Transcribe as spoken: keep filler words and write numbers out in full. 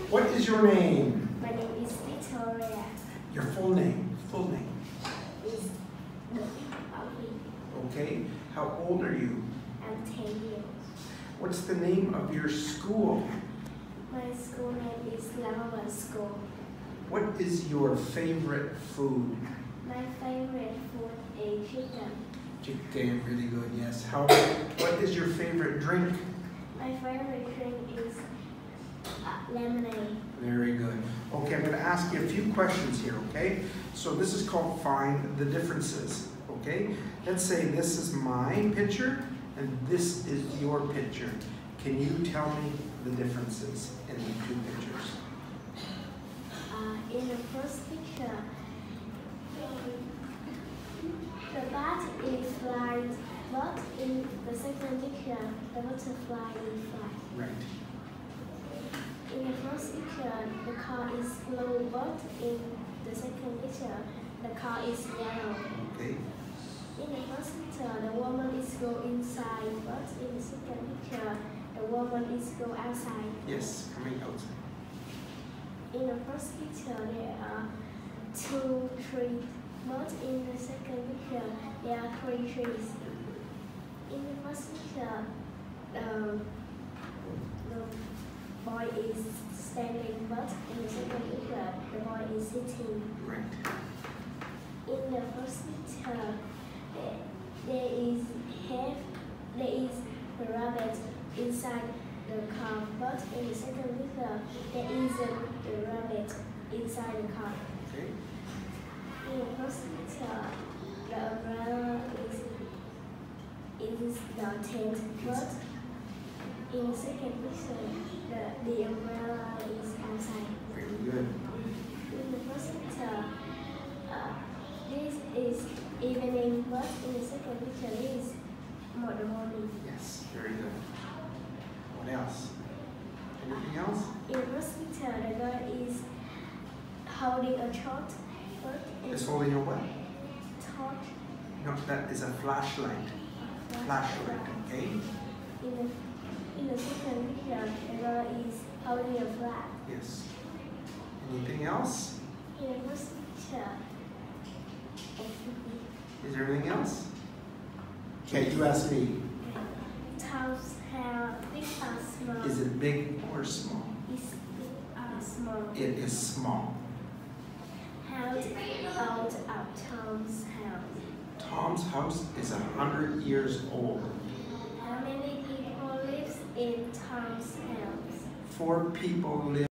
What is your name? My name is Victoria. Your full name. Full name. Is Avi. Okay. How old are you? I'm ten years. What's the name of your school? My school name is Lava School. What is your favorite food? My favorite food is chicken. Chicken, really good, yes. How, what is your favorite drink? My favorite drink is uh, lemonade. Very good. Okay, I'm going to ask you a few questions here, okay? So this is called Find the Differences, okay? Let's say this is my picture and this is your picture. Can you tell me the differences in the two pictures? Uh, in the first picture, the bat is flying, but in the second picture, the butterfly is flying. Right. In the first picture, the car is blue, but in the second picture, the car is yellow. Okay. In the first picture, the woman is go inside, but in the second picture, the woman is go outside. Yes, coming outside. In the first picture, there are two trees, but in the second picture, there are three trees. In the first picture, um, the boy is standing, but in the second picture, the boy is sitting. Right. In the first picture, there, there is have, there is a rabbit inside the car, but in the second picture, there isn't a rabbit inside the car. Okay. In the first picture, the umbrella is is the tent, but in the second picture, the, the umbrella is outside. Very good. In the first picture, uh, this is evening, but in the second picture, this is more the morning. Yes, very good. What else? Anything else? In the first picture, the girl is holding a torch, but in It's holding a what? torch, No, that is a flashlight. Flashlight, okay? In the, in the second picture, the girl is holding a flag. Yes. Anything else? In the first picture, Is there anything else? Okay, you ask me. Tom's hair, big or small? Is it big or small? Is big or small? It is small. How old are Tom's house? Tom's house is a hundred years old. How many people live in Tom's house? Four people live